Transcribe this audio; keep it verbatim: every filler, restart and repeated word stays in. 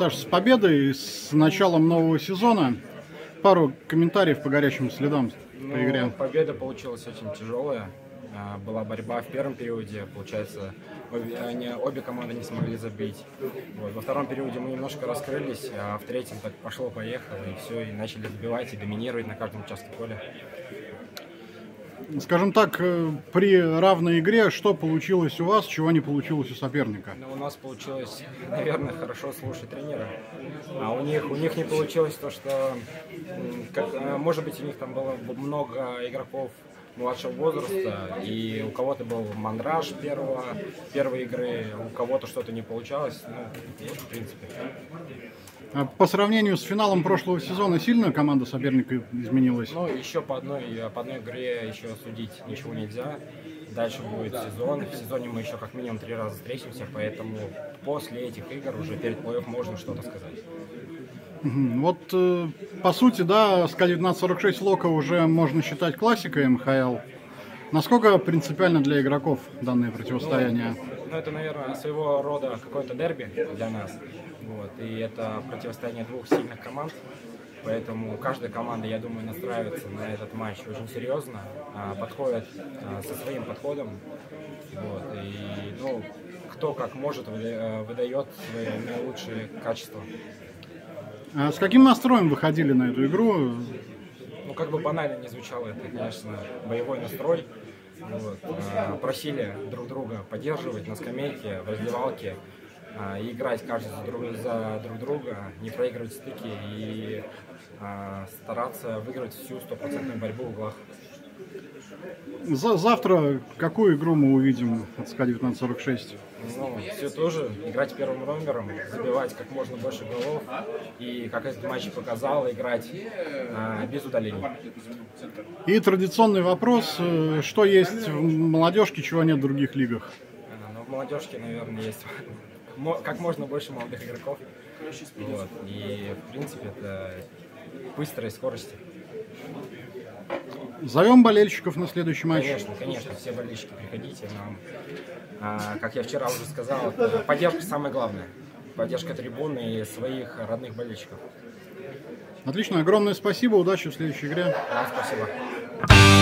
Саш, с победой, с началом нового сезона. Пару комментариев по горячим следам ну, по игре. Победа получилась очень тяжелая. Была борьба в первом периоде, получается, обе, они, обе команды не смогли забить. Вот. Во втором периоде мы немножко раскрылись, а в третьем так пошло-поехало, и все, и начали забивать и доминировать на каждом участке поля. Скажем так, при равной игре, что получилось у вас, чего не получилось у соперника? Ну, у нас получилось, наверное, хорошо слушать тренера, а у них, у них не получилось то, что, как, может быть, у них там было много игроков младшего возраста, и у кого-то был мандраж первого, первой игры, у кого-то что-то не получалось, ну, вот, в принципе. По сравнению с финалом прошлого сезона сильно команда соперника изменилась? Ну, еще по одной, по одной игре еще судить ничего нельзя. Дальше будет сезон. В сезоне мы еще как минимум три раза встретимся, поэтому после этих игр уже перед плей-офф можно что-то сказать. Вот, по сути, да, СКА девятнадцать сорок шесть Лока уже можно считать классикой эн ха эл. Насколько принципиально для игроков данное противостояние? Ну, ну это, наверное, своего рода какое-то дерби для нас. Вот, и это противостояние двух сильных команд. Поэтому каждая команда, я думаю, настраивается на этот матч очень серьезно, подходит со своим подходом. Вот, и ну, кто как может выдает свои наилучшие качества. А с каким настроем выходили на эту игру? Ну, как бы банально не звучало, это, конечно, боевой настрой. Вот. Просили друг друга поддерживать на скамейке, в раздевалке, и играть каждый за друг, за друг друга, не проигрывать стыки и а, стараться выиграть всю стопроцентную борьбу в углах. За завтра какую игру мы увидим от СКА девятнадцать сорок шесть? Ну, все тоже, играть первым номером, забивать как можно больше голов и, как этот матч показал, играть а, без удалений. И традиционный вопрос, что есть в молодежке, чего нет в других лигах? А, ну, в молодежке, наверное, есть как можно больше молодых игроков. Вот. И, в принципе, это быстрой скорости. Зовем болельщиков на следующий матч? Конечно, конечно, все болельщики, приходите. Нам, а, как я вчера уже сказал, поддержка самое главное. Поддержка трибуны и своих родных болельщиков. Отлично, огромное спасибо, удачи в следующей игре. Вам спасибо.